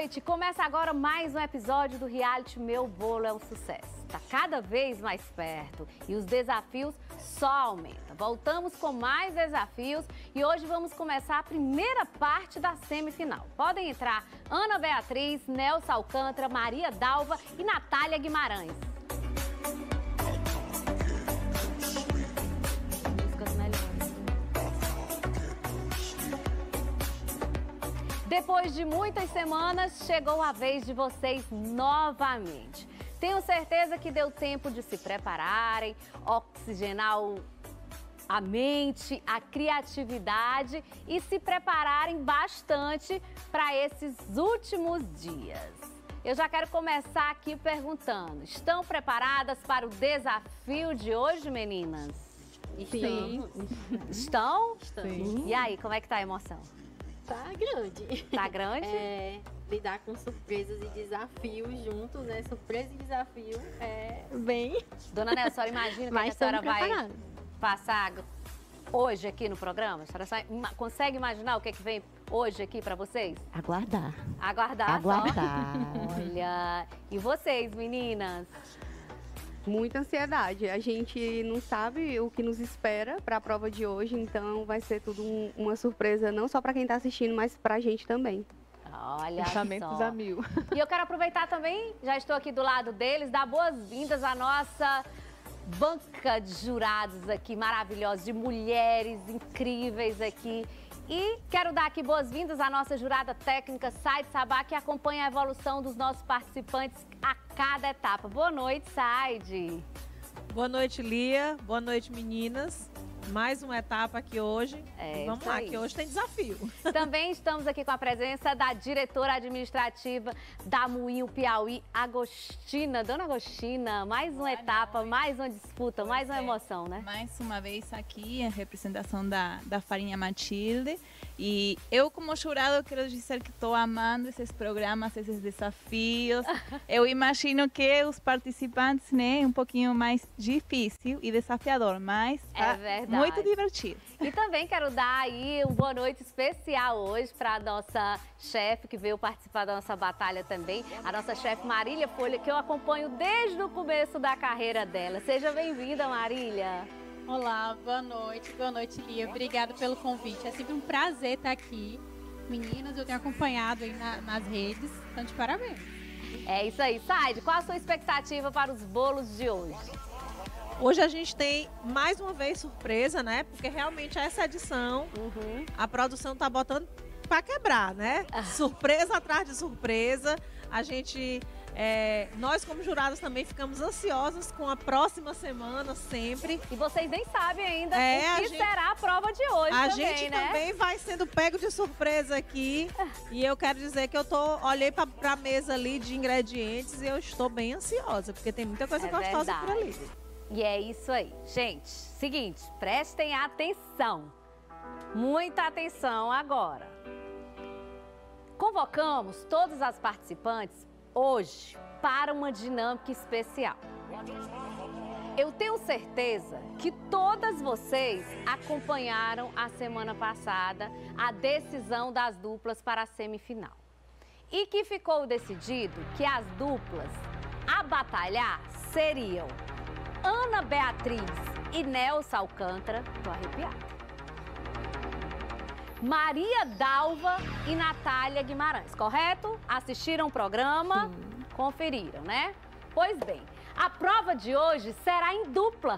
noite. Começa agora mais um episódio do reality Meu Bolo é um Sucesso. Tá cada vez mais perto e os desafios só aumentam. Voltamos com mais desafios e hoje vamos começar a primeira parte da semifinal. Podem entrar Ana Beatriz, Nelson Alcântara, Maria Dalva e Natália Guimarães. Depois de muitas semanas, chegou a vez de vocês novamente. Tenho certeza que deu tempo de se prepararem, oxigenar a mente, a criatividade e se prepararem bastante para esses últimos dias. Eu já quero começar aqui perguntando, estão preparadas para o desafio de hoje, meninas? Sim. Estão? Sim. E aí, como é que tá a emoção? Tá grande. Tá grande? Lidar com surpresas e desafios juntos, né? Surpresa e desafio é bem... Dona Nelson, a senhora imagina que a senhora vai passar hoje aqui no programa? A senhora consegue imaginar o que vem hoje aqui pra vocês? Aguardar. Aguardar só? Olha, e vocês, meninas? Muita ansiedade. A gente não sabe o que nos espera para a prova de hoje, então vai ser tudo uma surpresa, não só para quem está assistindo, mas para a gente também. Olha pensamentos só. a mil. E eu quero aproveitar também, já estou aqui do lado deles, dar boas-vindas à nossa banca de jurados aqui, maravilhosos, de mulheres incríveis aqui. E quero dar aqui boas-vindas à nossa jurada técnica, Saide Sabá, que acompanha a evolução dos nossos participantes a cada etapa. Boa noite, Saide. Boa noite, Lia. Boa noite, meninas. Mais uma etapa aqui hoje. Vamos lá, que hoje tem desafio. Também estamos aqui com a presença da diretora administrativa da Moinho Piauí, Agostina. Dona Agostina, mais uma etapa, mais uma disputa, mais uma emoção, né? Mais uma vez aqui, a representação da Farinha Matilde. E eu, como jurado, quero dizer que estou amando esses programas, esses desafios. Eu imagino que os participantes, né, um pouquinho mais difícil e desafiador, mas é verdade. Muito divertido. E também quero dar aí uma boa noite especial hoje para a nossa chefe que veio participar da nossa batalha também, a nossa chefe Marília Folha, que eu acompanho desde o começo da carreira dela. Seja bem-vinda, Marília. Olá, boa noite, Lia. Obrigada pelo convite. É sempre um prazer estar aqui. Meninas, eu tenho acompanhado aí nas redes, então de parabéns. É isso aí. Saide, qual a sua expectativa para os bolos de hoje? Hoje a gente tem mais uma vez surpresa, né? Porque realmente essa edição, a produção tá botando para quebrar, né? Surpresa atrás de surpresa. A gente, nós como jurados também ficamos ansiosas com a próxima semana sempre. E vocês nem sabem ainda o que será a prova de hoje a também, gente né? também vai sendo pego de surpresa aqui. E eu quero dizer que olhei para a mesa ali de ingredientes e eu estou bem ansiosa, porque tem muita coisa gostosa por ali. E é isso aí. Gente, seguinte, prestem atenção. Muita atenção agora. Convocamos todas as participantes hoje para uma dinâmica especial. Eu tenho certeza que todas vocês acompanharam a semana passada a decisão das duplas para a semifinal. E que ficou decidido que as duplas a batalhar seriam Ana Beatriz e Nelson Alcântara, tô arrepiada. Maria Dalva e Natália Guimarães, correto? Assistiram o programa? Sim. Conferiram, né? Pois bem, a prova de hoje será em dupla.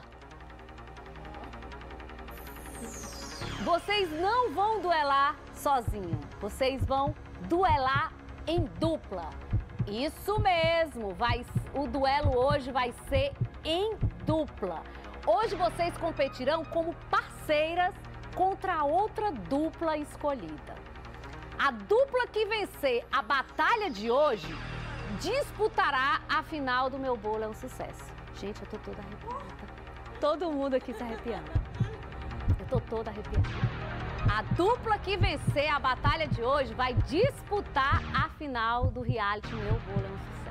Vocês não vão duelar sozinhos, vocês vão duelar em dupla. Isso mesmo, o duelo hoje vai ser em dupla. Hoje vocês competirão como parceiras contra a outra dupla escolhida. A dupla que vencer a batalha de hoje disputará a final do Meu Bolo é um Sucesso. Gente, eu tô toda arrepiada. Todo mundo aqui se arrepiando. Eu tô toda arrepiada. A dupla que vencer a batalha de hoje vai disputar a final do reality Meu Bolo é um Sucesso.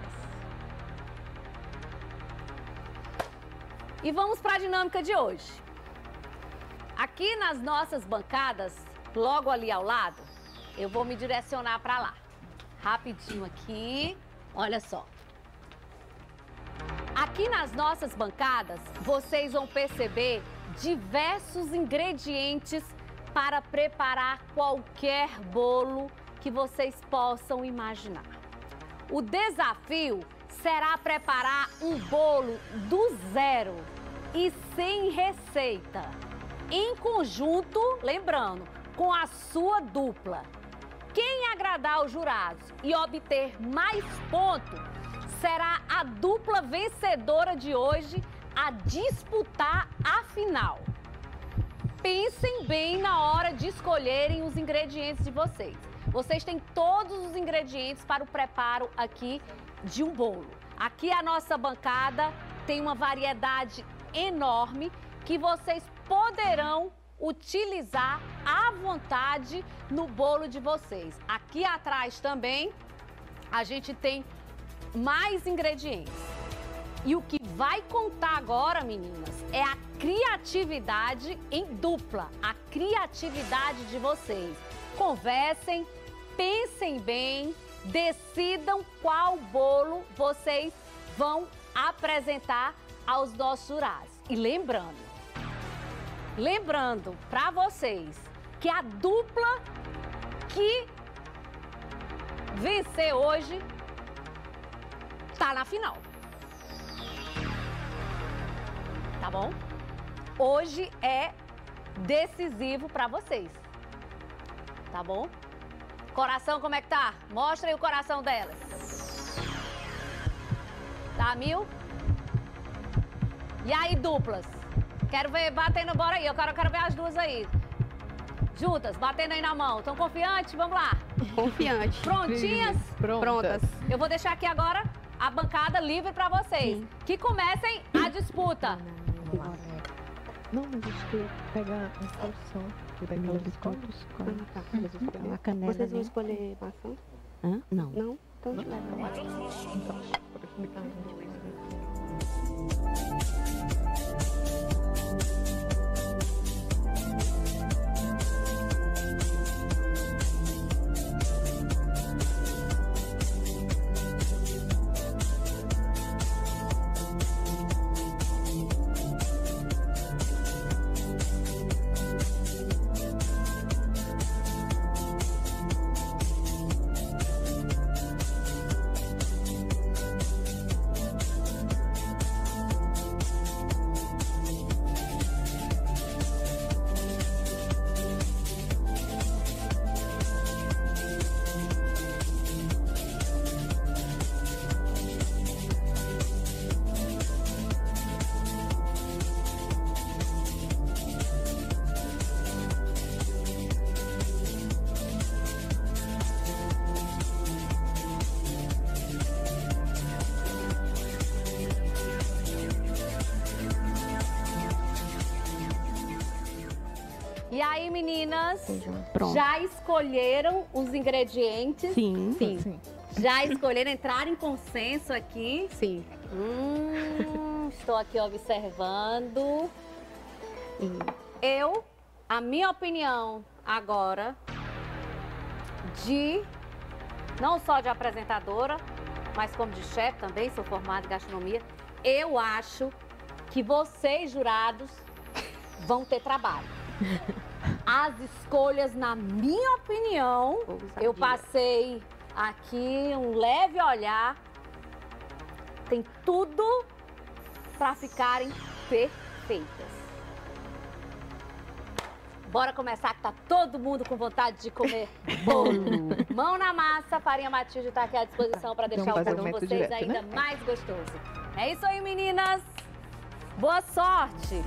E vamos para a dinâmica de hoje. Aqui nas nossas bancadas, logo ali ao lado, eu vou me direcionar para lá. rapidinho aqui. Olha só. Aqui nas nossas bancadas, vocês vão perceber diversos ingredientes para preparar qualquer bolo que vocês possam imaginar. O desafio será preparar um bolo do zero e sem receita, em conjunto, lembrando, com a sua dupla. Quem agradar os jurados e obter mais pontos será a dupla vencedora de hoje a disputar a final. Pensem bem na hora de escolherem os ingredientes de vocês. Vocês têm todos os ingredientes para o preparo aqui de um bolo. Aqui a nossa bancada tem uma variedade enorme que vocês poderão utilizar à vontade no bolo de vocês. Aqui atrás também a gente tem mais ingredientes. E o que vai contar agora, meninas, é a criatividade em dupla, a criatividade de vocês. Conversem, pensem bem, decidam qual bolo vocês vão apresentar aos nossos jurados. E lembrando para vocês que a dupla que vencer hoje tá na final. Tá bom? Hoje é decisivo para vocês. Tá bom? Coração, como é que tá? Mostra aí o coração delas. Tá 1000? E aí, duplas? Quero ver batendo, bora aí. Eu quero ver as duas aí. Juntas, batendo aí na mão. Estão confiantes? Vamos lá. Confiante. Prontinhas? Prontas. Eu vou deixar aqui agora a bancada livre para vocês. Sim. Que comecem a disputa. Não, mas acho que pegar a instrução. Pegar os copos. A canela, Vocês vão né? escolher maçã? Hã? Não. Não? Então te leva. E aí, meninas, Pronto. já escolheram os ingredientes? Sim. Sim. Já escolheram entrar em consenso aqui? Sim. Estou aqui observando. A minha opinião agora, não só de apresentadora, mas como de chefe também, sou formada em gastronomia, eu acho que vocês, jurados, vão ter trabalho. As escolhas, na minha opinião, eu passei aqui um leve olhar, tem tudo para ficarem perfeitas. Bora começar, que tá todo mundo com vontade de comer bolo. Mão na massa, farinha Matilde está aqui à disposição para deixar o bolo de vocês ainda mais gostoso. É isso aí, meninas. Boa sorte!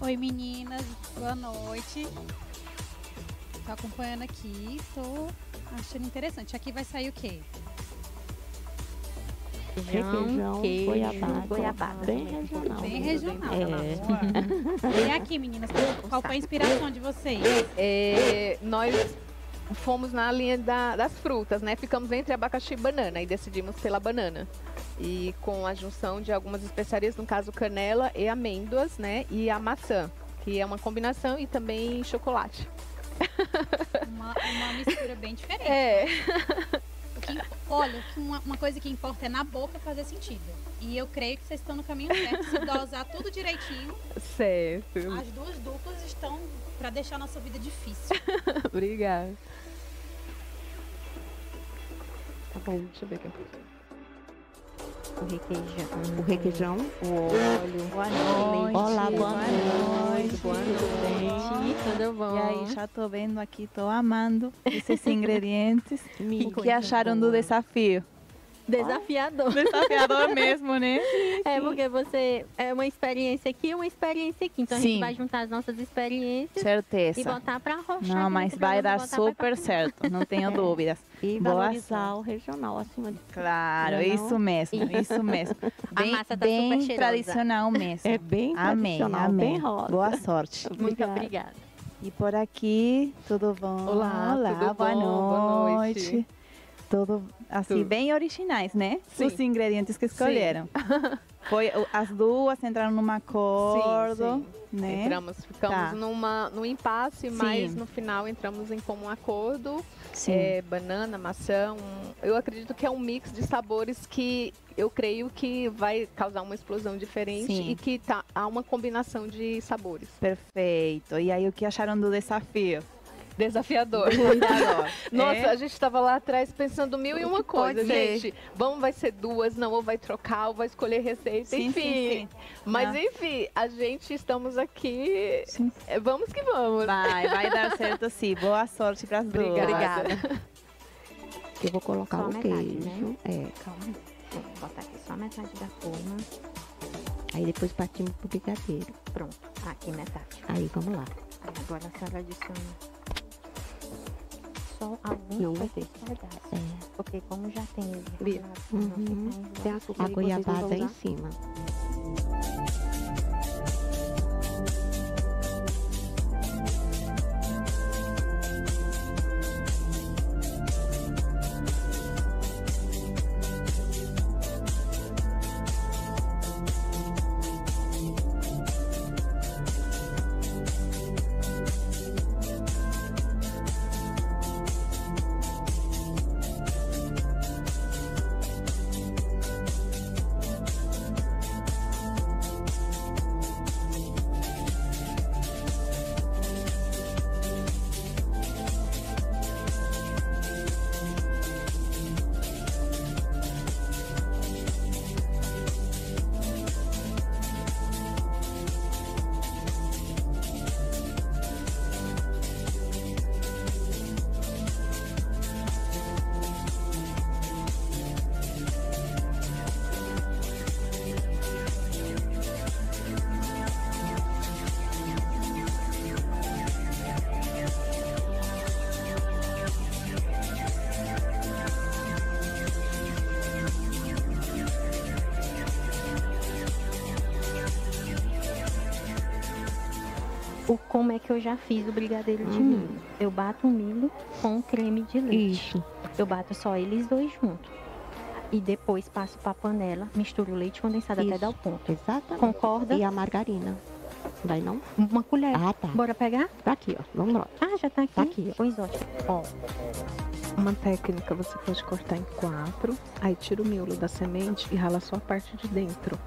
Oi, meninas. Boa noite. Tô acompanhando aqui. Tô achando interessante. Aqui vai sair o quê? Requeijão, queijo, goiabada. Bem regional. Bem regional. É. E aqui, meninas, qual foi a inspiração de vocês? Nós fomos na linha das frutas, né? Ficamos entre abacaxi e banana e decidimos pela banana. E com a junção de algumas especiarias, no caso canela e amêndoas, né? E a maçã, que é uma combinação, e também chocolate. Uma mistura bem diferente. É. Olha, uma coisa que importa é na boca fazer sentido. E eu creio que vocês estão no caminho certo. Se dosar tudo direitinho, Certo. as duas duplas estão para deixar a nossa vida difícil. Obrigada. Tá bom, deixa eu ver aqui. O requeijão, o óleo. Boa noite. Olá, boa noite. Boa noite. Tudo bom? E aí, já tô vendo aqui, tô amando esses ingredientes. O que Coisa acharam boa. do desafio? Desafiador. Desafiador mesmo, né? É porque você é uma experiência aqui e uma experiência aqui. Então a Sim. gente vai juntar as nossas experiências e Certeza. botar pra arrochar. Não, mas dentro pra vai você dar botar pra super comer. certo, não tenho dúvidas. E Boa valorizar o regional acima de Claro, Não é não? isso mesmo, isso mesmo. A Bem, massa tá bem super cheirosa. tradicional mesmo. É bem Amém, tradicional, amém. bem rosa. Boa sorte. Muito obrigada. E por aqui, tudo bom? Olá, tudo boa bom? Boa noite. noite. Tudo assim, Tudo. bem originais, né? Sim. Os ingredientes que escolheram. As duas entraram num acordo, né? Ficamos Tá. num impasse, Sim. mas no final entramos em comum acordo. Sim. Banana, maçã. Eu acredito que é um mix de sabores que eu creio que vai causar uma explosão diferente Sim. e que há uma combinação de sabores. Perfeito. E aí, o que acharam do desafio? Desafiador. Desafiador. Nossa, É? a gente estava lá atrás pensando mil e uma coisa, pode ser? gente. Vai ser duas, não, ou vai trocar, ou vai escolher receita, Sim, enfim. sim, sim. Mas Ah. enfim, a gente estamos aqui. Sim. Vamos que vamos. Vai dar certo sim. Boa sorte para as duas. Obrigada. Eu vou colocar Só o metade, queijo. né? Calma. Vou botar aqui só metade da forma. Aí depois partimos pro brigadeiro. Pronto. Aqui metade. Aí vamos lá. Aí agora a senhora adiciona só alguns Não vai ter. pedaços. É. Porque como já tem Bia. Uhum. tem açúcar A goiabada em cima. Como é que eu já fiz o brigadeiro de milho? Eu bato o milho com creme de leite. Isso. Eu bato só eles dois juntos. E depois passo para a panela, misturo o leite condensado até Isso. dar o ponto. Exatamente. Concorda? E a margarina. Vai não? Uma colher. Ah, tá. Bora pegar? Tá aqui, ó. Vamos lá. Ah, já tá aqui? Tá aqui, ó. Pois ótimo. Ó, Uma técnica, você pode cortar em 4, aí tira o miolo da semente e rala só a parte de dentro.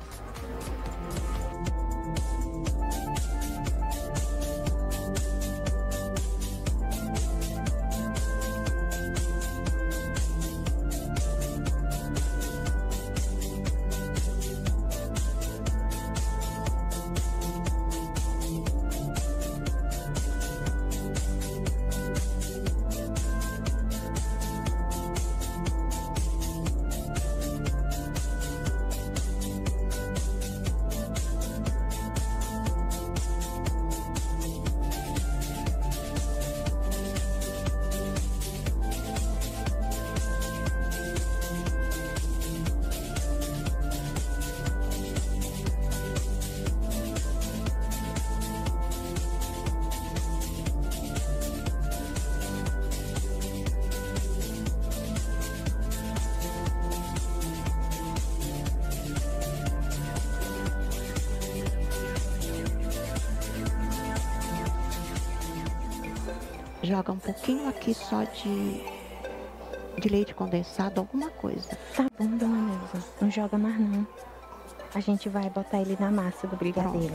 Joga um pouquinho aqui só de leite condensado, alguma coisa. Tá bom, dona Neuza. Não joga mais não. A gente vai botar ele na massa do brigadeiro.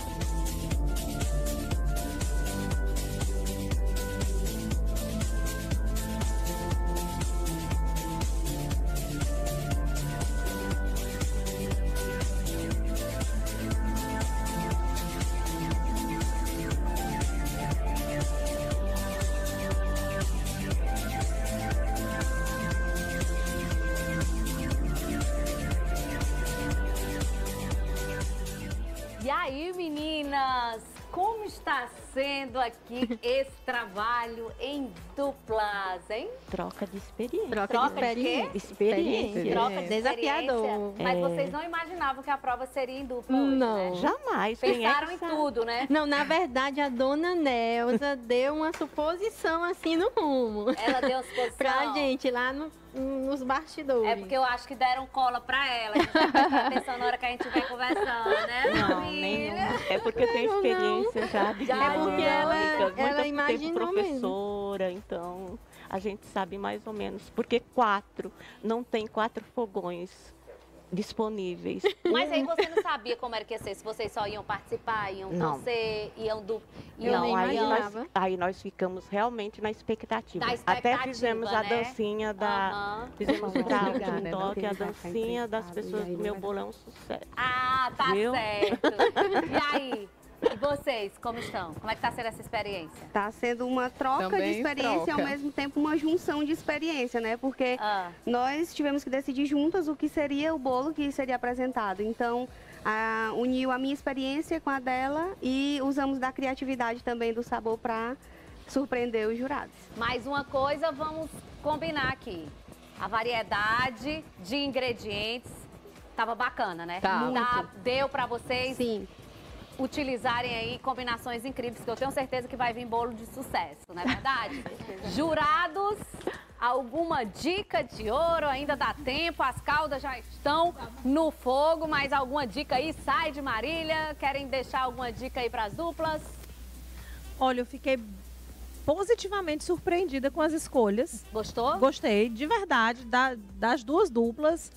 E aí, meninas, como está sendo aqui esse trabalho em duplas, hein? Troca de experiência. Troca de quê? Experiência. Troca de Desafiador. experiência. Mas vocês não imaginavam que a prova seria em dupla hoje, Não. né? Jamais. Quem é Pensaram que em sabe? tudo, né? Não, na verdade, a dona Neuza deu uma suposição assim no rumo. Ela deu as posições. Pra gente lá nos bastidores. É porque eu acho que deram cola pra ela. A gente vai prestar atenção na hora que a gente vai conversando, né, Não, família? nenhum. É porque tem experiência já de Já, dinâmica, porque ela muito tempo imaginou professora, então a gente sabe mais ou menos. Porque 4, não tem 4 fogões disponíveis. Mas aí você não sabia como era que ia ser, se vocês só iam participar, iam Não. torcer, iam do... Eu nem imaginava. Aí nós ficamos realmente na expectativa. Na expectativa, Até fizemos a né? dancinha da... Aham. Fizemos Vamos pra ligar, né? Não TikTok, a tem que dancinha das ficar pessoas do interessado, e aí meu vai- bolão sucesso. Ah, tá Viu? certo. E aí? E vocês, como estão? Como é que tá sendo essa experiência? Tá sendo uma troca Também de experiência e ao troca. mesmo tempo uma junção de experiência, né? Porque Ah, nós tivemos que decidir juntas o que seria o bolo que seria apresentado. Então, uniu a minha experiência com a dela e usamos da criatividade também do sabor para surpreender os jurados. mais uma coisa, vamos combinar aqui. A variedade de ingredientes tava bacana, né? Tá. Deu pra vocês Sim. utilizarem aí combinações incríveis, que eu tenho certeza que vai vir bolo de sucesso, não é verdade? Jurados, alguma dica de ouro? Ainda dá tempo, as caldas já estão no fogo, mas alguma dica aí? Sai de Marília, querem deixar alguma dica aí para as duplas? Olha, eu fiquei positivamente surpreendida com as escolhas. Gostou? Gostei, de verdade, das duas duplas.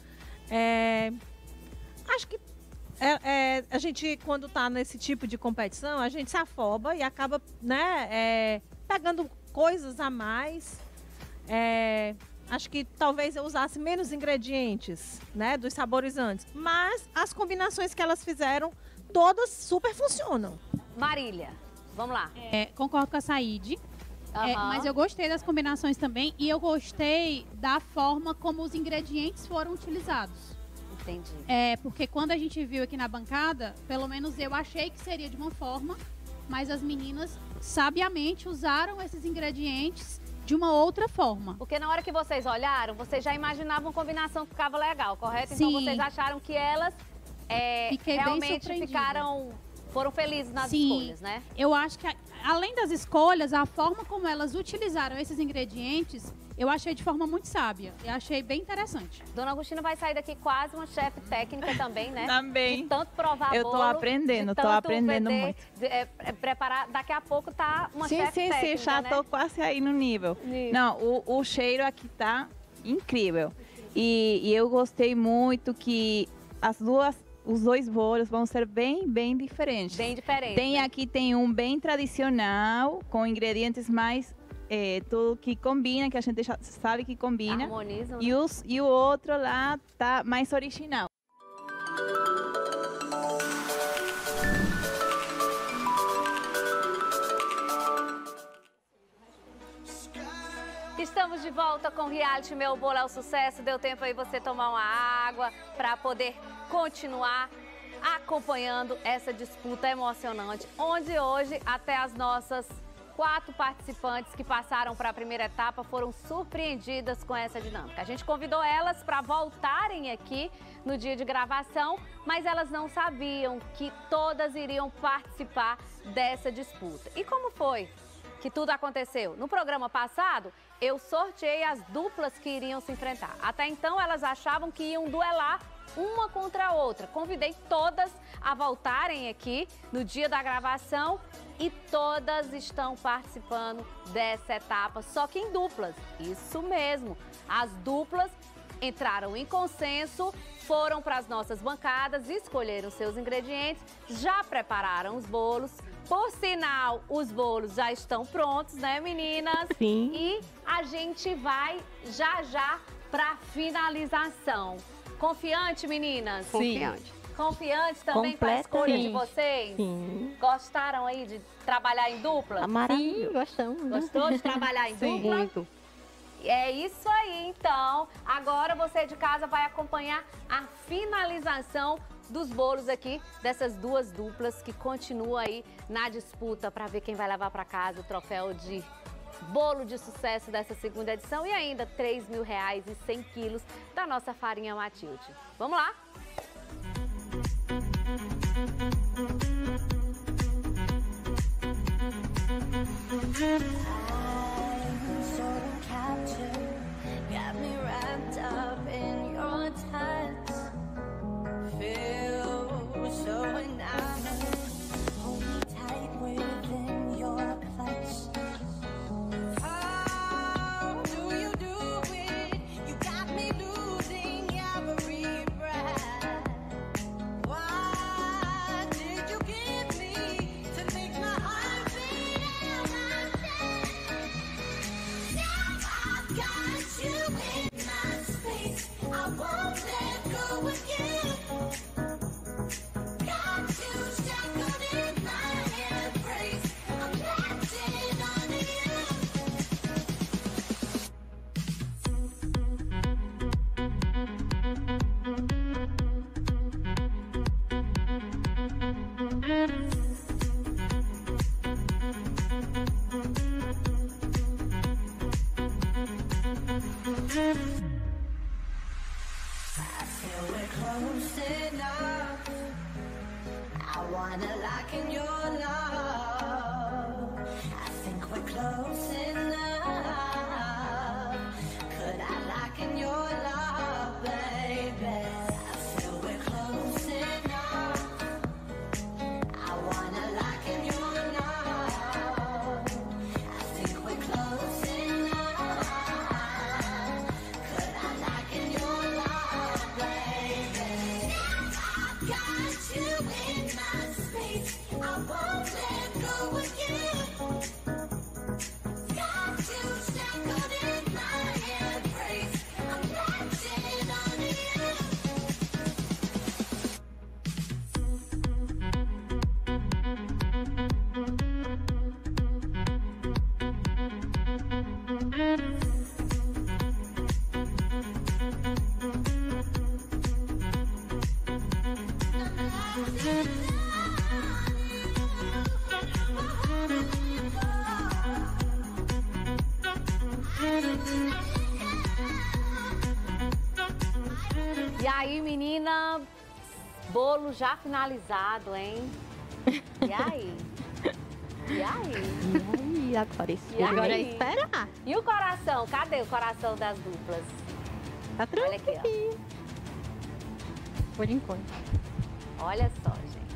Acho que a gente, quando tá nesse tipo de competição, a gente se afoba e acaba, né, pegando coisas a mais. Acho que talvez eu usasse menos ingredientes, né, dos saborizantes. Mas as combinações que elas fizeram, todas super funcionam. Marília, vamos lá. Concordo com a Saíde. Aham. Mas eu gostei das combinações também e eu gostei da forma como os ingredientes foram utilizados. Entendi. Porque quando a gente viu aqui na bancada, pelo menos eu achei que seria de uma forma, mas as meninas sabiamente usaram esses ingredientes de uma outra forma. Porque na hora que vocês olharam, vocês já imaginavam uma combinação que ficava legal, correto? Então Sim. vocês acharam que elas Fiquei bem realmente surpreendida. foram felizes nas Sim. escolhas, né? Eu acho que, além das escolhas, a forma como elas utilizaram esses ingredientes, eu achei de forma muito sábia. Eu achei bem interessante. Dona Agostina vai sair daqui quase uma chefe técnica também, né? Também. De tanto provar Eu tô bolo, aprendendo, de tô tanto aprendendo vender, muito. Preparar, daqui a pouco tá uma Sim, chefe sim, técnica, sim, já né? tô quase aí no nível. Isso. Não, o cheiro aqui tá incrível. E eu gostei muito que os dois bolos vão ser bem diferentes. Bem diferente. Tem um bem tradicional, com ingredientes mais tudo que combina, que a gente já sabe que combina. Harmonizam, E o outro lá tá mais original. Estamos de volta com o reality Meu Bolo é o Sucesso. Deu tempo aí você tomar uma água para poder continuar acompanhando essa disputa emocionante, onde hoje até as nossas 4 participantes que passaram para a primeira etapa foram surpreendidas com essa dinâmica. A gente convidou elas para voltarem aqui no dia de gravação, mas elas não sabiam que todas iriam participar dessa disputa. E como foi que tudo aconteceu? No programa passado, eu sorteei as duplas que iriam se enfrentar. Até então, elas achavam que iam duelar uma contra a outra. Convidei todas a voltarem aqui no dia da gravação e todas estão participando dessa etapa, só que em duplas. Isso mesmo, as duplas entraram em consenso, foram para as nossas bancadas, escolheram seus ingredientes, já prepararam os bolos. Por sinal, os bolos já estão prontos, né, meninas? Sim. E a gente vai já para finalização. Confiante, meninas? Confiante. Confiante também com a escolha de vocês? Sim. Gostaram aí de trabalhar em dupla? Maravilhoso. Gostamos. Gostou de trabalhar em dupla? Muito. É isso aí, então. Agora você de casa vai acompanhar a finalização dos bolos aqui, dessas duas duplas que continuam aí na disputa para ver quem vai levar para casa o troféu de bolo de sucesso dessa segunda edição e ainda R$3.000 e 100 quilos da nossa farinha Matilde. Vamos lá? E aí, menina, bolo já finalizado, hein? E aí? E aí? E agora isso. E Agora é aí? esperar. E o coração? Cadê o coração das duplas? Tá Olha aqui, tranquilo. Por enquanto. ó. Olha só,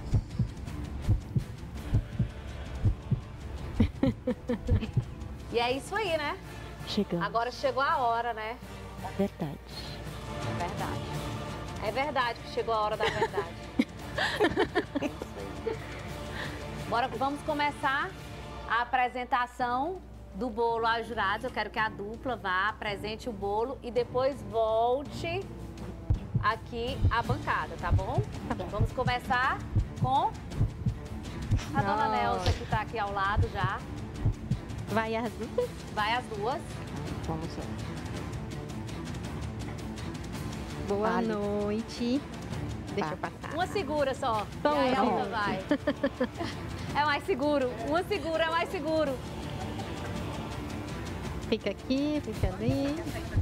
gente. E é isso aí, né? Chegamos. Agora chegou a hora, né? É verdade. É verdade. É verdade que chegou a hora da verdade. É isso aí. Bora, vamos começar a apresentação do bolo aos jurados. Eu quero que a dupla vá, apresente o bolo e depois volte aqui à bancada, tá bom? Tá bom. Vamos começar com a dona Nelsa, que tá aqui ao lado já. Vai as duas? Vai as duas. Vamos lá. Boa Vale. noite. Deixa eu Tá. passar. Uma segura só. Então, e aí a pronto. outra vai. É mais seguro. Uma segura é mais seguro. Fica aqui, fica ali.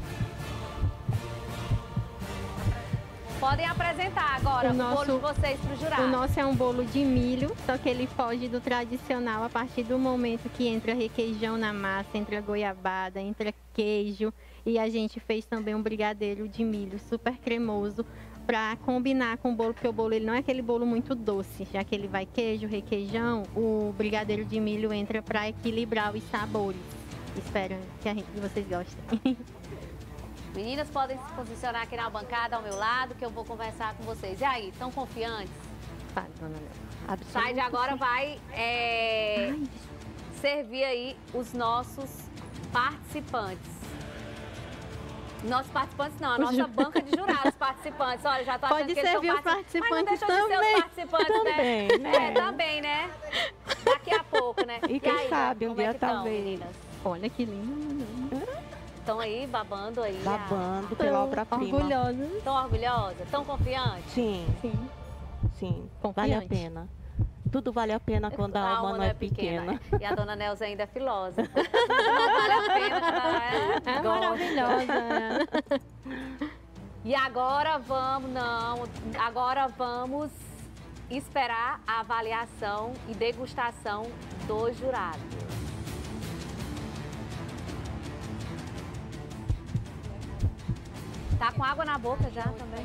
Podem apresentar agora O o bolo nosso- de vocês para o jurado. O nosso é um bolo de milho, só que ele foge do tradicional a partir do momento que entra requeijão na massa, entra goiabada, entra queijo. E a gente fez também um brigadeiro de milho super cremoso Para combinar com o bolo, porque o bolo ele não é aquele bolo muito doce, já que ele vai queijo, requeijão, o brigadeiro de milho entra para equilibrar os sabores. Espero que vocês gostem. Meninas podem se posicionar aqui na bancada ao meu lado, que eu vou conversar com vocês. E aí, estão confiantes? Fala, dona Léo. Saide agora vai servir aí os nossos participantes. Nossos participantes não, a nossa banca de jurados participantes. Olha, já tô achando Pode que eles servir são os participantes mas não deixou de ser também. os participantes, Também, né? Também, né? Daqui a pouco, né? E quem aí, sabe, um como é dia que tão, talvez. meninas? Olha que lindo. Estão aí babando aí. Babando pela obra-prima. Orgulhosa. Estão orgulhosas? Estão confiantes? Sim, Sim. sim. Vale a Confiante. pena. Tudo vale a pena quando a alma não é pequena. E a dona Nelza ainda é filosa. Não vale a pena quando ela É gosta. maravilhosa. E agora vamos esperar a avaliação e degustação dos jurados. Tá com água na boca já também.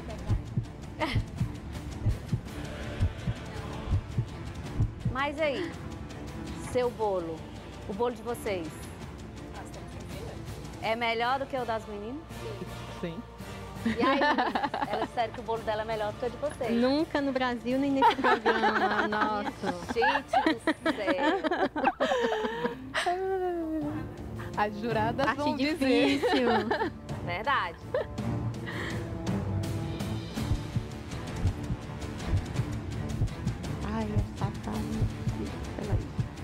Mas aí, seu bolo, o bolo de vocês, é melhor do que o das meninas? Sim. E aí, meninas, ela disseram que o bolo dela é melhor do que o de vocês. Nunca no Brasil nem nesse programa. Nossa. Gente do céu. As juradas Parte vão dizer. difícil. Verdade. Ai, essa carne. Peraí.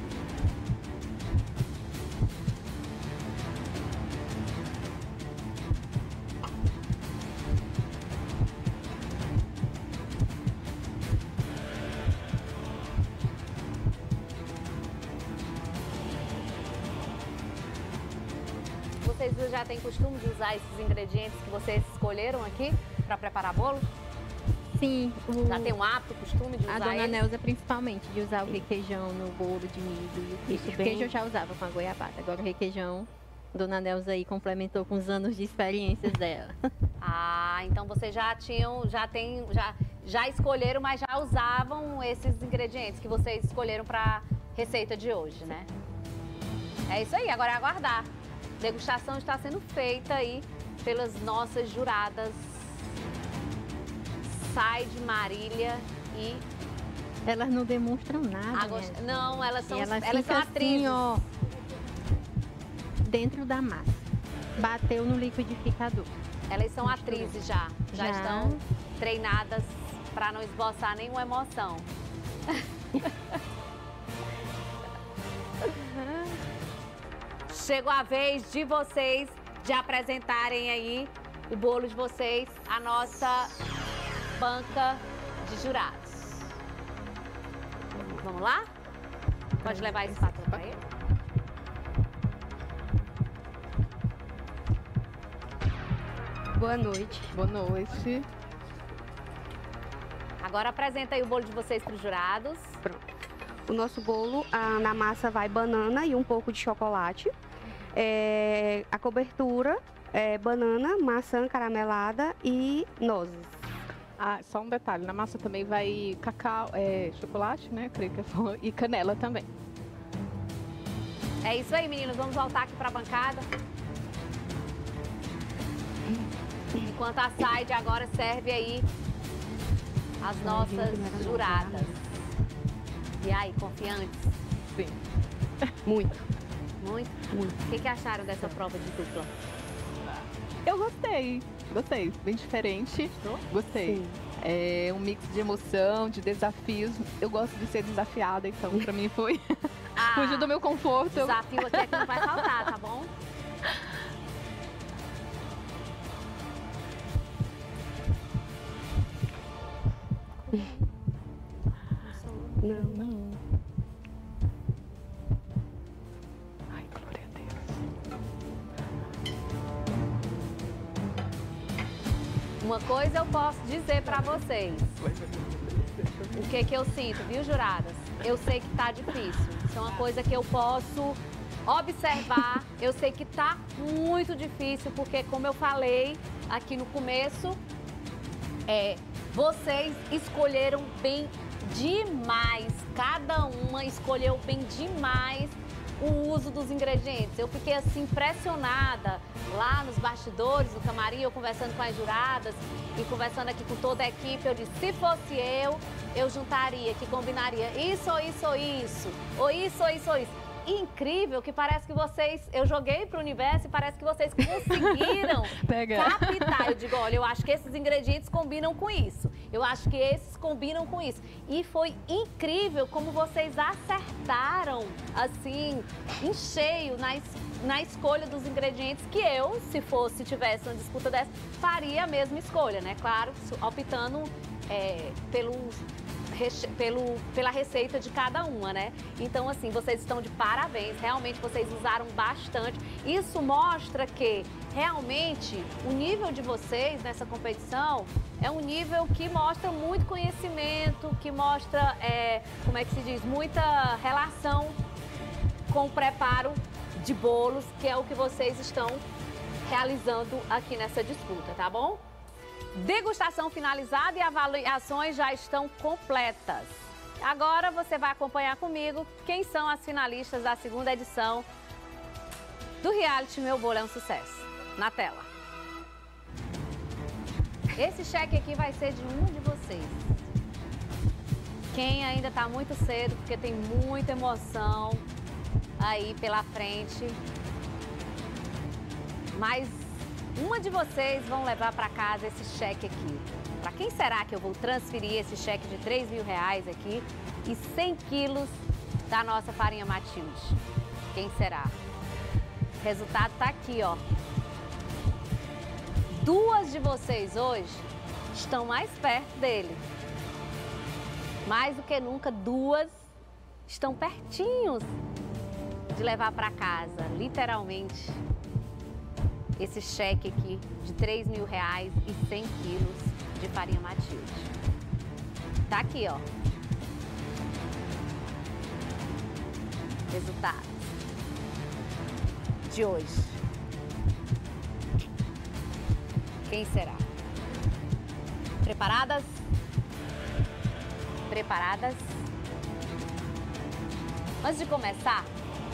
Vocês já têm costume de usar esses ingredientes que vocês escolheram aqui para preparar bolo? Sim. Já tem um hábito, costume de usar A dona eles? Neuza, principalmente, de usar o requeijão no bolo de milho e o queijo. Isso O bem- queijo eu já usava com a goiabada. Agora o requeijão, dona Neuza aí complementou com os anos de experiências dela. Ah, então vocês já escolheram, mas já usavam esses ingredientes que vocês escolheram para receita de hoje, né? É isso aí, agora é aguardar. Degustação está sendo feita aí pelas nossas juradas Saide, Marília e Elas não demonstram nada. Agosto. né? Não, elas E são elas atrizes. ficam assim, ó, dentro da massa. Bateu no liquidificador. Elas são atrizes já. Já Já. estão treinadas para não esboçar nenhuma emoção. Chegou a vez de vocês de apresentarem aí o bolo de vocês, a nossa banca de jurados. Vamos lá? Pode levar esse espátula para ele? Boa noite. Boa noite. Agora apresenta aí o bolo de vocês para os jurados. O nosso bolo, na massa vai banana e um pouco de chocolate. A cobertura é banana, maçã caramelada e nozes. Ah, só um detalhe, na massa também vai cacau, chocolate, né? Creio que foi, e canela também. É isso aí, meninos. Vamos voltar aqui para a bancada. Enquanto a Saide agora serve aí as nossas juradas. E aí, confiantes? Sim. Muito. Muito? Muito. O que acharam dessa prova de dupla? Eu gostei. Gostei. Bem diferente. Gostei. Sim. É um mix de emoção, de desafios. Eu gosto de ser desafiada, então pra mim foi. Fugiu do meu conforto. Desafio aqui é que não vai faltar, tá bom? Não. Ai, glória a Deus. Uma coisa eu posso dizer pra vocês. O que eu sinto, viu, juradas? Eu sei que tá difícil. Isso é uma coisa que eu posso observar. Eu sei que tá muito difícil, porque como eu falei aqui no começo, Vocês escolheram bem demais. Cada uma escolheu bem demais o uso dos ingredientes. Eu fiquei assim impressionada lá nos bastidores do camarim, eu conversando com as juradas e conversando aqui com toda a equipe. Eu disse, se fosse eu juntaria, que combinaria isso ou isso ou isso, ou isso ou isso ou isso. Incrível que parece que vocês, eu joguei para o universo e parece que vocês conseguiram captar. Eu digo, olha, eu acho que esses ingredientes combinam com isso. Eu acho que esses combinam com isso. E foi incrível como vocês acertaram, assim, em cheio na escolha dos ingredientes que eu, se tivesse uma disputa dessa, faria a mesma escolha, né? Claro, optando pela receita de cada uma, né? Então, assim, vocês estão de parabéns. Realmente, vocês usaram bastante. Isso mostra que, realmente, o nível de vocês nessa competição é um nível que mostra muito conhecimento, que mostra, como é que se diz, muita relação com o preparo de bolos, que é o que vocês estão realizando aqui nessa disputa, tá bom? Degustação finalizada e avaliações já estão completas. Agora você vai acompanhar comigo quem são as finalistas da segunda edição do reality Meu Bolo é um Sucesso. Na tela. Esse cheque aqui vai ser de um de vocês. Quem ainda está muito cedo, porque tem muita emoção aí pela frente. Mas uma de vocês vão levar para casa esse cheque aqui. Para quem será que eu vou transferir esse cheque de R$3.000 aqui e 100 quilos da nossa farinha Matilde? Quem será? O resultado tá aqui, ó. Duas de vocês hoje estão mais perto dele. Mais do que nunca, duas estão pertinhos de levar para casa, literalmente, esse cheque aqui de R$3.000 e 100 quilos de farinha Matilde. Tá aqui, ó. Resultado de hoje. Quem será? Preparadas? Preparadas? Antes de começar,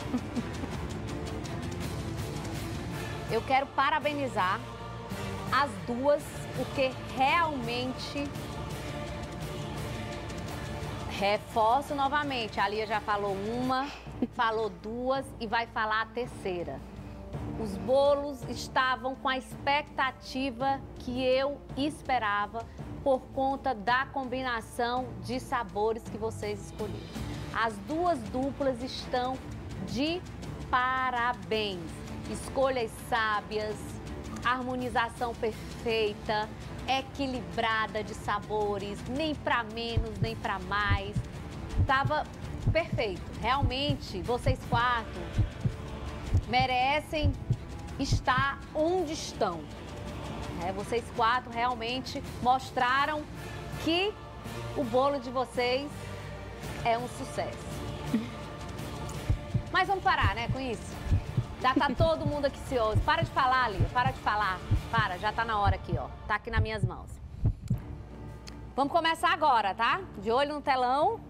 eu quero parabenizar as duas, porque realmente, reforço novamente, a Lia já falou uma, falou duas e vai falar a terceira. Os bolos estavam com a expectativa que eu esperava por conta da combinação de sabores que vocês escolheram. As duas duplas estão de parabéns. Escolhas sábias, harmonização perfeita, equilibrada de sabores, nem para menos, nem para mais. Tava perfeito. Realmente, vocês quatro merecem estar onde estão. Vocês quatro realmente mostraram que o bolo de vocês é um sucesso. Mas vamos parar, né, com isso? Já tá todo mundo aqui ansioso. Para de falar, Lia, para de falar. Para, já tá na hora aqui, ó. Tá aqui nas minhas mãos. Vamos começar agora, tá? De olho no telão.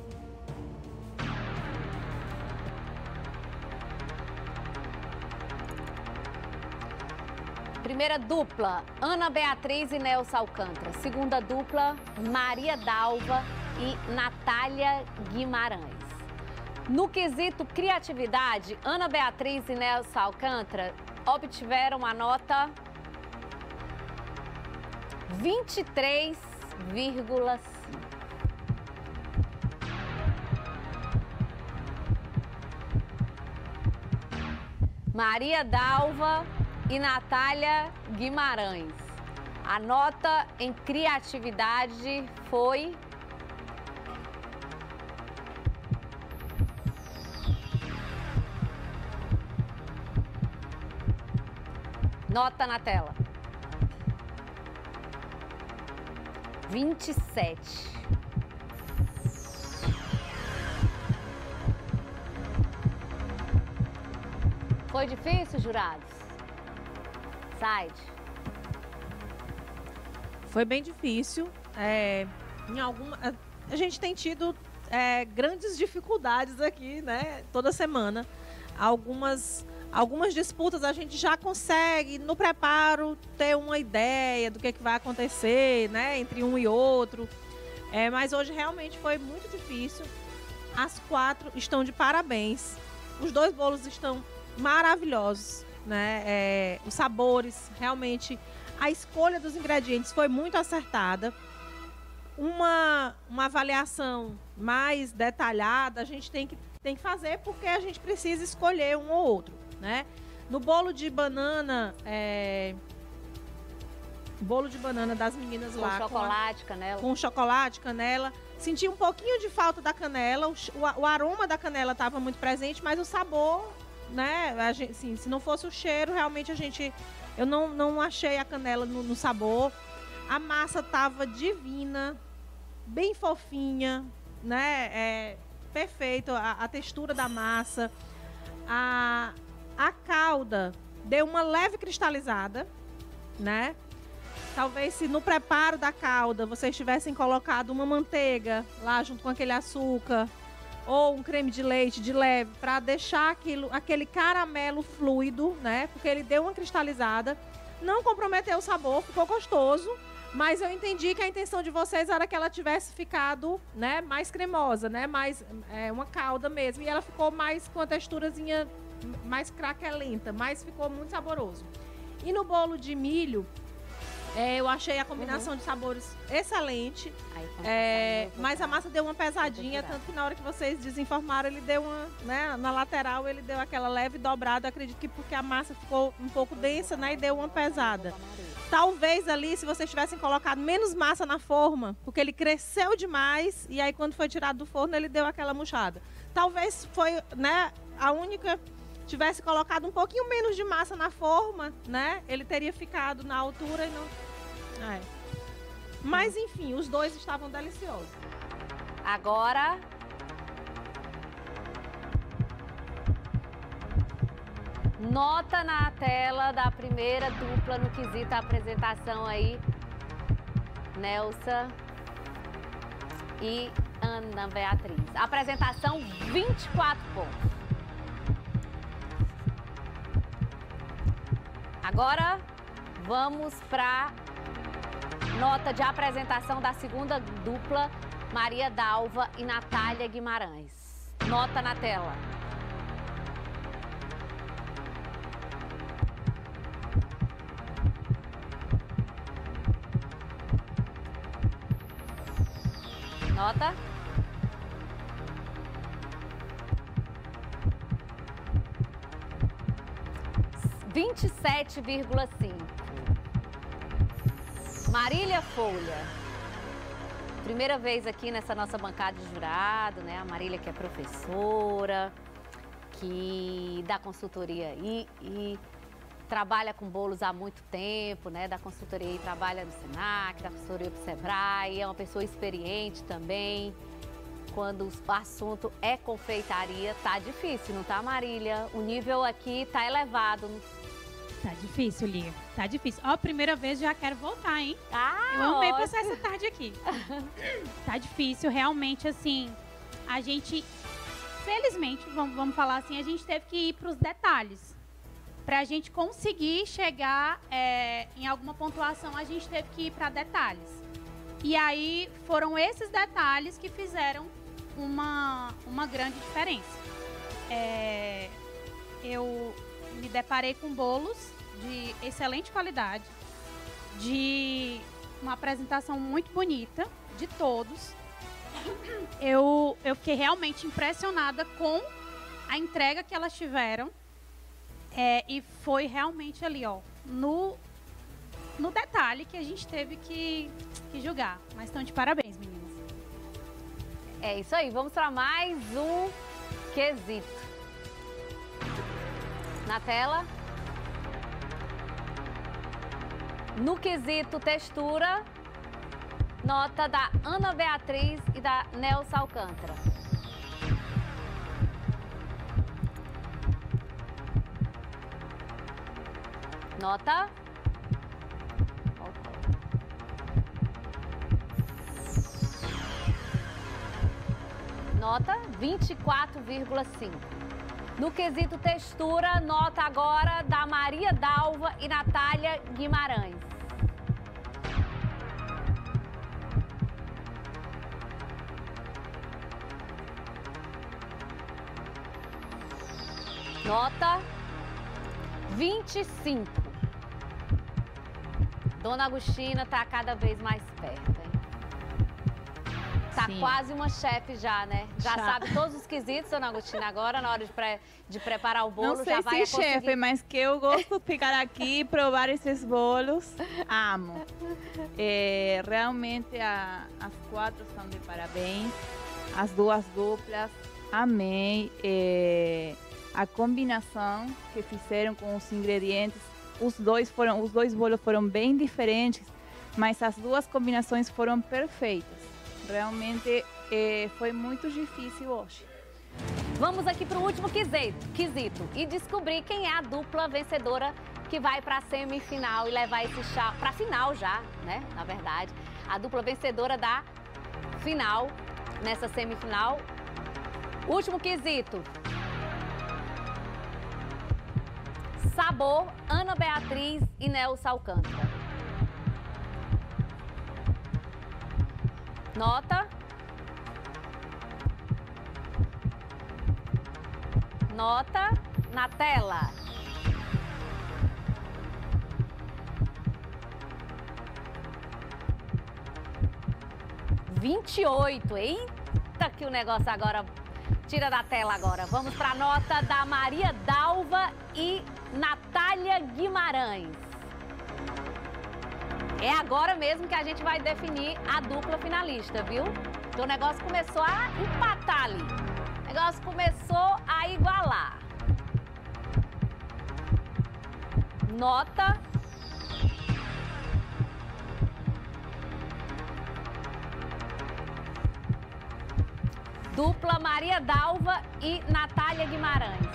Primeira dupla, Ana Beatriz e Nelson Alcântara. Segunda dupla, Maria Dalva e Natália Guimarães. No quesito criatividade, Ana Beatriz e Nelson Alcântara obtiveram a nota 23,5. Maria Dalva e Natália Guimarães. A nota em criatividade foi... Nota na tela. 27. Foi difícil, jurados? Side. Foi bem difícil. A gente tem tido grandes dificuldades aqui, né? Toda semana. Algumas disputas a gente já consegue, no preparo, ter uma ideia do que vai acontecer, né? Entre um e outro. Mas hoje realmente foi muito difícil. As 4 estão de parabéns. Os 2 bolos estão maravilhosos, né? Os sabores, realmente, a escolha dos ingredientes foi muito acertada. Uma avaliação mais detalhada a gente tem que fazer, porque a gente precisa escolher um ou outro, né? No bolo de banana, das meninas Com lá. chocolate, canela. Com chocolate, canela. Senti um pouquinho de falta da canela. O aroma da canela estava muito presente, mas o sabor, né? Assim, se não fosse o cheiro, realmente eu não achei a canela no sabor. A massa estava divina, bem fofinha, né? Perfeito a textura da massa. A calda deu uma leve cristalizada, né? Talvez se no preparo da calda vocês tivessem colocado uma manteiga lá junto com aquele açúcar ou um creme de leite de leve para deixar aquele caramelo fluido, né? Porque ele deu uma cristalizada, não comprometeu o sabor, ficou gostoso, mas eu entendi que a intenção de vocês era que ela tivesse ficado, né, mais cremosa, né? Mais uma calda mesmo, e ela ficou mais com a texturazinha mais craquelenta, mas ficou muito saboroso. E no bolo de milho, eu achei a combinação de sabores excelente, mas a massa deu uma pesadinha, tanto que na hora que vocês desenformaram, ele deu uma, né, na lateral ele deu aquela leve dobrada, acredito que porque a massa ficou um pouco densa, né, e deu uma pesada. Talvez ali, se vocês tivessem colocado menos massa na forma, porque ele cresceu demais, e aí quando foi tirado do forno, ele deu aquela murchada. Talvez foi, né, a única... tivesse colocado um pouquinho menos de massa na forma, né? Ele teria ficado na altura e não... Mas, enfim, os 2 estavam deliciosos. Agora... nota na tela da primeira dupla no quesito apresentação aí. Nelsa e Ana Beatriz. Apresentação, 24 pontos. Agora, vamos para nota de apresentação da segunda dupla, Maria Dalva e Natália Guimarães. Nota na tela. Nota. R$ 27,5. Marília Folha. Primeira vez aqui nessa nossa bancada de jurado, né? A Marília, que é professora, que dá consultoria e trabalha com bolos há muito tempo, né? Da consultoria e trabalha no Senac, da consultoria pro Sebrae, é uma pessoa experiente também. Quando o assunto é confeitaria, tá difícil, não tá, Marília? O nível aqui tá elevado. Tá difícil, Lia. Tá difícil. Ó, primeira vez já quero voltar, hein? Eu amei passar essa tarde aqui. Tá difícil, realmente, assim, a gente, felizmente, vamos falar assim, a gente teve que ir pros detalhes. Pra gente conseguir chegar em alguma pontuação, a gente teve que ir para detalhes. E aí foram esses detalhes que fizeram uma grande diferença. Eu me deparei com bolos de excelente qualidade, de uma apresentação muito bonita, de todos. Eu fiquei realmente impressionada com a entrega que elas tiveram. E foi realmente ali, ó, no detalhe que a gente teve que julgar. Mas estão de parabéns, meninas. É isso aí, vamos para mais um quesito. Na tela. No quesito textura, nota da Ana Beatriz e da Nelsa Alcântara. Nota. nota 24,5. No quesito textura, nota agora da Maria Dalva e Natália Guimarães. Nota 25. Dona Agostina está cada vez mais perto, hein? Tá Sim. quase uma chefe já, né? Já sabe todos os quesitos, Dona Agostina, agora na hora de preparar o bolo. Não sei já vai se chefe, mas que eu gosto de ficar aqui e provar esses bolos. Amo. Realmente as 4 estão de parabéns. As 2 duplas, amei. A combinação que fizeram com os ingredientes, os dois bolos foram bem diferentes, mas as 2 combinações foram perfeitas. Realmente foi muito difícil hoje. Vamos aqui para o último quesito e descobrir quem é a dupla vencedora que vai para a semifinal e levar esse chá para a final já, né? Na verdade, a dupla vencedora da final, nessa semifinal. Último quesito. Sabor, Ana Beatriz e Nelson Alcântara. Nota. Nota na tela. (28). Eita, que o negócio agora tira da tela agora. Vamos para a nota da Maria Dalva e Natália Guimarães. É agora mesmo que a gente vai definir a dupla finalista, viu? Então o negócio começou a empatar ali. O negócio começou a igualar. Nota. Dupla Maria Dalva e Natália Guimarães.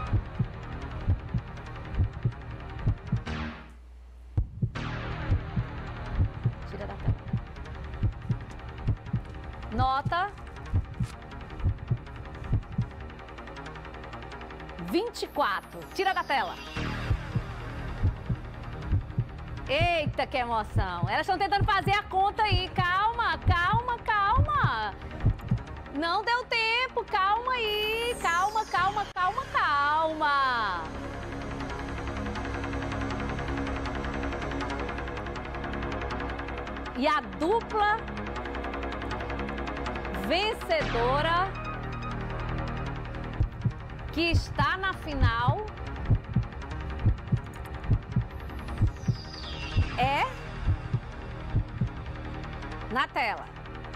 Tira da tela. Nota 24. Tira da tela. Eita, que emoção. Elas estão tentando fazer a conta aí. Calma, calma, calma. Não deu tempo. Calma aí. Calma, calma, calma, calma. E a dupla vencedora que está na final é na tela.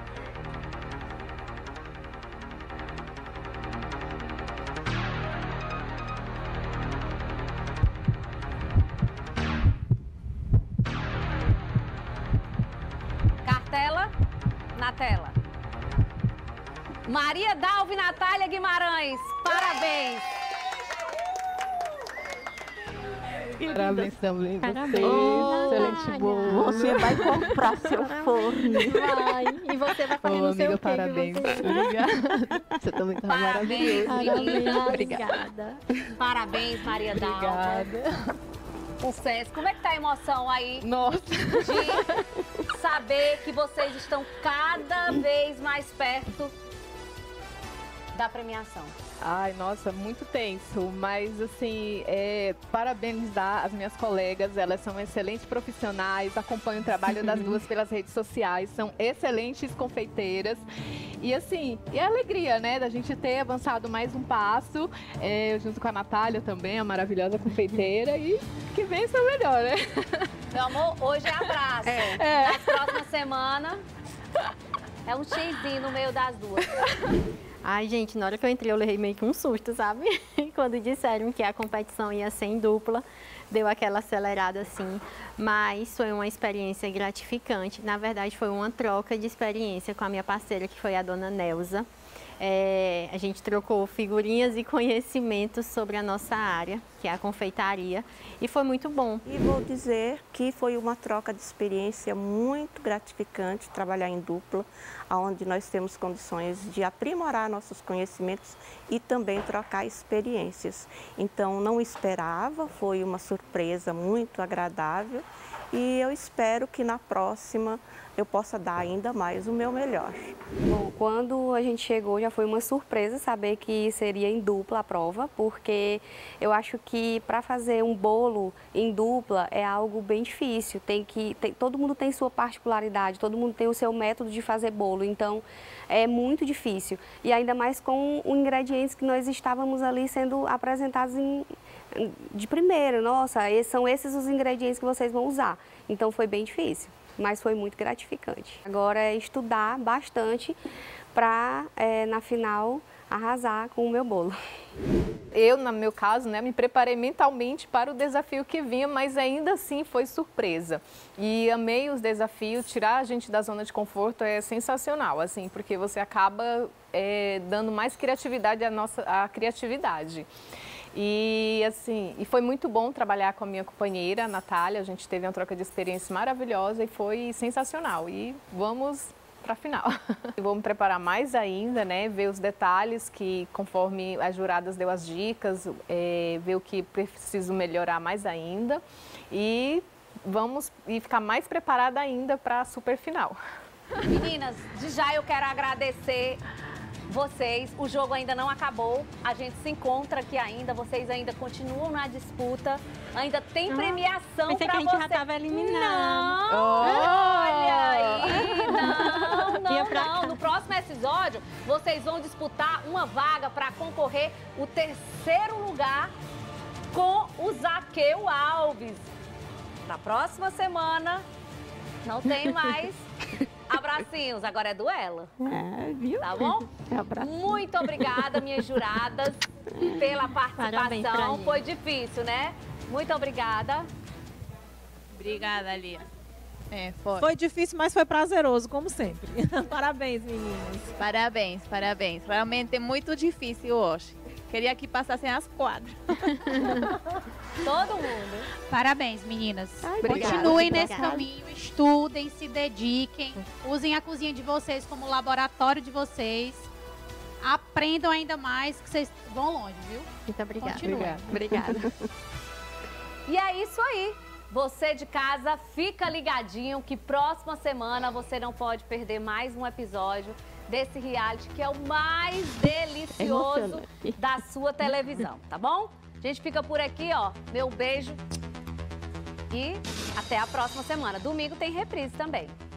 Cartela na tela. Maria Dalva e Natália Guimarães, parabéns! Parabéns também Parabéns. Excelente bolo. Você vai comprar seu forno. Vai. E você vai fazer no seu amiga, quê? parabéns. Obrigada. Você também tá Parabéns, maravilhoso. menina. Obrigada. Parabéns, Maria Dalva. Obrigada. Sucesso. Como é que tá a emoção aí Nossa. de saber que vocês estão cada vez mais perto da premiação? Ai, nossa, muito tenso, mas assim, parabenizar as minhas colegas, elas são excelentes profissionais, acompanho o trabalho das duas pelas redes sociais, são excelentes confeiteiras e assim, e a alegria, né, da gente ter avançado mais um passo, junto com a Natália também, a maravilhosa confeiteira, e que vem ser melhor, né? Meu amor, hoje é abraço. Na próxima semana é um xizinho no meio das duas. Ai, gente, na hora que eu entrei, eu levei meio que um susto, sabe? Quando disseram que a competição ia ser em dupla, deu aquela acelerada assim. Mas foi uma experiência gratificante. Na verdade, foi uma troca de experiência com a minha parceira, que foi a dona Nelza. A gente trocou figurinhas e conhecimentos sobre a nossa área, que é a confeitaria, e foi muito bom. E vou dizer que foi uma troca de experiência muito gratificante trabalhar em dupla, onde nós temos condições de aprimorar nossos conhecimentos e também trocar experiências. Então, não esperava, foi uma surpresa muito agradável e eu espero que na próxima eu possa dar ainda mais o meu melhor. Bom, quando a gente chegou já foi uma surpresa saber que seria em dupla a prova, porque eu acho que para fazer um bolo em dupla é algo bem difícil. Todo mundo tem sua particularidade, todo mundo tem o seu método de fazer bolo, então é muito difícil. E ainda mais com os ingredientes que nós estávamos ali sendo apresentados de primeira. Nossa, são esses os ingredientes que vocês vão usar. Então foi bem difícil, mas foi muito gratificante. Agora é estudar bastante para, na final, arrasar com o meu bolo. Eu, no meu caso, me preparei mentalmente para o desafio que vinha, mas ainda assim foi surpresa. E amei os desafios, tirar a gente da zona de conforto é sensacional, assim, porque você acaba dando mais criatividade à criatividade. E assim, foi muito bom trabalhar com a minha companheira, a Natália. A gente teve uma troca de experiência maravilhosa e foi sensacional. E vamos para a final. Vou me preparar mais ainda, ver os detalhes que, conforme as juradas deu as dicas, ver o que preciso melhorar mais ainda e ficar mais preparada ainda para a super final. Meninas, de já eu quero agradecer vocês. O jogo ainda não acabou, a gente se encontra aqui ainda, vocês ainda continuam na disputa, ainda tem premiação pensei pra que a gente você. já tava eliminando. Não, olha aí, não. No próximo episódio, vocês vão disputar uma vaga para concorrer o 3º lugar com o Zaqueu Alves. Na próxima semana, não tem mais abracinhos, agora é duelo. Viu? Tá bom? Abracinho. Muito obrigada, minhas juradas, pela Parabéns pra participação. gente. Foi difícil, né? Muito obrigada. Obrigada, Lia. Foi difícil, mas foi prazeroso, como sempre. Parabéns, meninas. Parabéns, parabéns. Realmente muito difícil hoje. Queria que passassem as quadras. Todo mundo. Parabéns, meninas. obrigada. Continuem nesse Obrigada. caminho, estudem, se dediquem, usem a cozinha de vocês como laboratório de vocês. Aprendam ainda mais, que vocês vão longe, viu? Muito obrigada. Continuem. Obrigada. E é isso aí. Você de casa, fica ligadinho que próxima semana você não pode perder mais um episódio desse reality que é o mais delicioso Emocionante. da sua televisão, tá bom? A gente fica por aqui, ó. Meu beijo e até a próxima semana. Domingo tem reprise também.